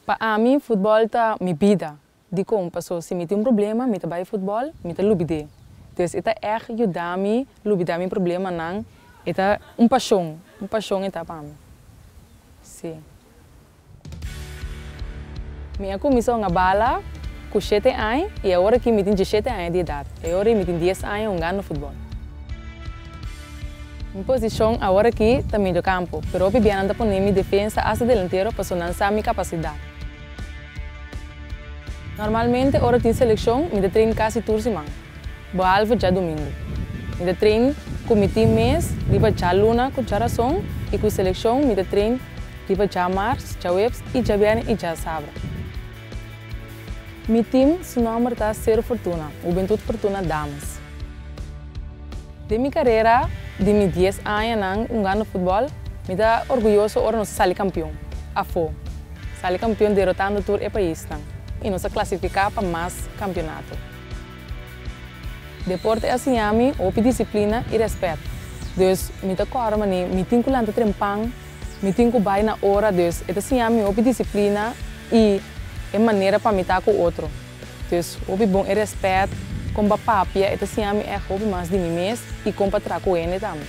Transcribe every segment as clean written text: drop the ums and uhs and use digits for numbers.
Para mim, futebol é minha vida. De como passou, se me tem problema, me trabalho futebol, me tá lubide. Então, isso é ajudar-me, lubidar meu problema, não. É uma paixão é para mim. Sim. Minha comissão é bala, com 7 anos, e agora que me tem 17 anos de idade. Agora me tem 10 anos jogando futebol. Minha posição agora aqui também do campo, mas eu bem anda por minha defesa asa delantero para não saber minha capacidade. Normalmente, hora de seleção, me treino quase toda semana. Boa já domingo. Me treino com o time mês, liba já luna com já razão, e com a seleção me treino liba já março, já webs e já bem e já sábado. Meu time, seu nome está Ser Fortuna, o Juventude Fortuna Damas. De minha carreira, de meus 10 anos jogando futebol, me dá orgulhoso de nós sair campeão. Sair campeão derrotando todo o país. E nós classificar para mais campeonato. Deporte é assim a mim, houve disciplina e respeito. Deus me dá coragem, me tem que lançar trempang, me tem que vai na hora, Deus. É assim a mim, houve disciplina e é maneira para me estar com o outro. Deus, houve bom e respeito, com a papia, é assim a mim, é houve mais de mim mesmo e com para trás com ele também.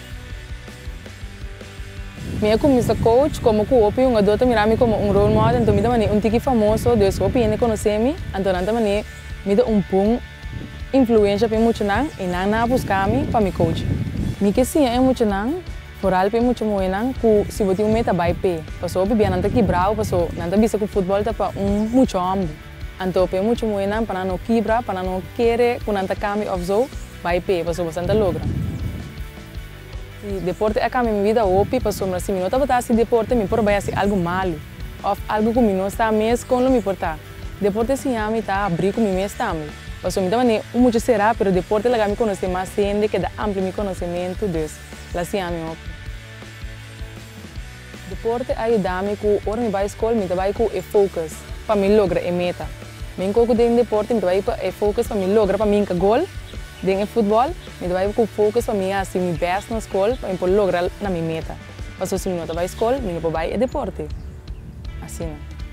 Minha comissão coach, como que eu um adulto mirar-me como um role model, então me dá um tique famoso, Deus, eu ele conhecer-me, então me dá bom influência para muito não e não buscar-me para me coach. Me que sim é muito não, foral para muito não, que se você meta vai pé, passou bem não tá quebrado, passou não tá bisa com futebol tá para muito ambo, então para muito não para não quebrar, para não querer, quando não tá cami of so, vai pé, passou bastante logra. Deporte é a minha vida hoje, passou mas se me não tá botar deporte me por vai algo malo, ou algo que me não está mesmo com não me importa. Deporte sim a mim tá abrir com me mesmo também. Passou me também muito será, pero deporte lá me conhecer mais gente que dá amplo meu conhecimento Deus. Lá sim a mim hoje. Deporte ajuda-me com hora me vai à escola, me vai com o focus para me lograr a meta. Me encontro dentro do deporte, me vai para o focus para me lograr para mim que gol. Dentro do futebol, me dá com foco para mim assim me best na escola para eu lograr na minha meta. Mas se não vai à escola, me não vai ao deporte. Assim.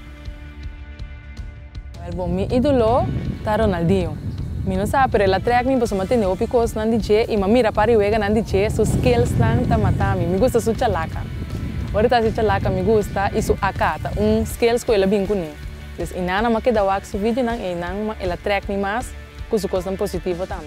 Bom, meu ídolo é Ronaldinho. Me não sabe, mas ele traga me para manter o pico na DJ e me mira para o ega na DJ, seus skills na matami. Me gusta sua chalaca. Agora tá sua chalaca me gusta e sua acata, skills que ele bem com ele. Então, inana me queda o axo vídeo não, inana ele traga me mais com sua coisa positiva também.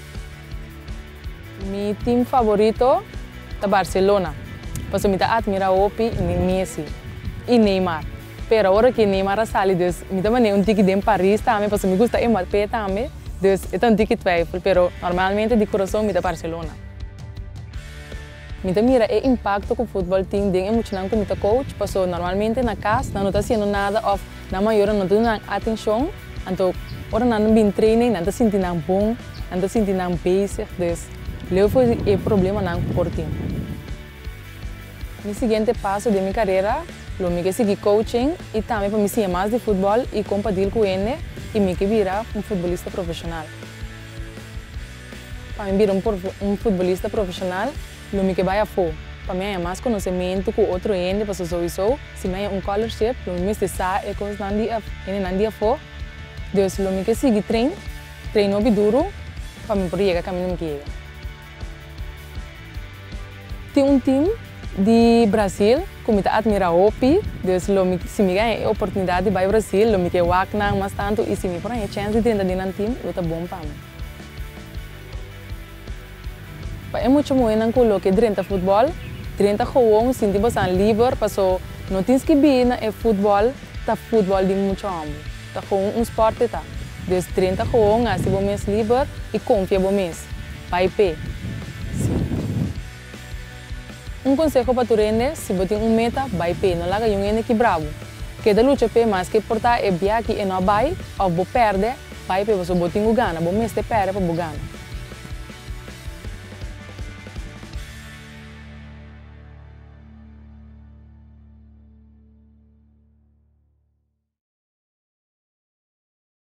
Meu time favorito é Barcelona. Porque eu admiro o Messi e Neymar. Mas agora que Neymar sai, eu também um ticket em Paris também, porque me gusta Mbappé também. Então é um ticket twijfel, mas normalmente de coração me dá Barcelona. Eu mira o impacto que o futebol tem dentro emocional como coach, porque normalmente na casa não está fazendo nada, ou na maioria não está dando atenção, então agora não tem treino, não está sentindo bom, não está sentindo basic. Leu foi o problema não por tempo. O seguinte passo de minha carreira, eu me segui coaching e também para me ser mais de futebol e compartilhar com ele e me virar futebolista profissional. Para me virar futebolista profissional, eu me vai a fora. Para mim é mais conhecimento com outro ende, para sowieso, se me é scholarship, eu me sabe e coisas não dia fora. Deus, eu me segui treino bem duro para me poder chegar a caminho que chega. Tem um time de Brasil que me admira hoje, se me ganha a oportunidade de ir ao Brasil, eu me quero ir mais tanto e se me põe a chance de entrar no time, eu estou bom para mim. É muito bom que coloque dentro do futebol, dentro do jogo, sinto bastante livre, porque não tens que vir no futebol, tá futebol de muito homem, tá um esporte tá. Desde dentro do jogo, assim você é livre e confia você, vai pé. Um conselho para tu rende, se você tem meta, vai pé, não larga um que bravo. Que da luta pé, mas que portar é bem aqui e não vai, ou você perde, vai pé, você tem que ganhar, você perde para ganhar.